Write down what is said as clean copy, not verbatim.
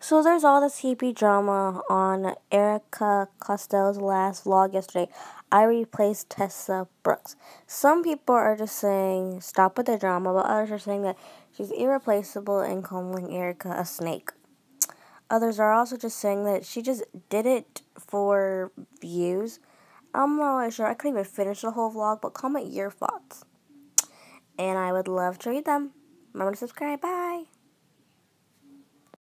So there's all this hippie drama on Erika Costello's last vlog yesterday. I replaced Tessa Brooks. Some people are just saying stop with the drama, but others are saying that she's irreplaceable and calling Erika a snake. Others are also just saying that she just did it for views. I'm not really sure. I couldn't even finish the whole vlog, but comment your thoughts. And I would love to read them. Remember to subscribe. Bye.